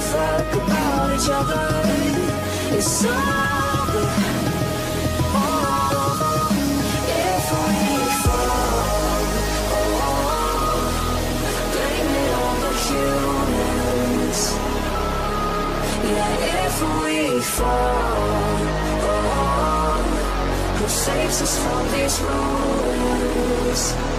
fuck about each other. It's over. Oh, if we fall, blame it on the humans. Yeah, if we fall, who saves us from these ruins?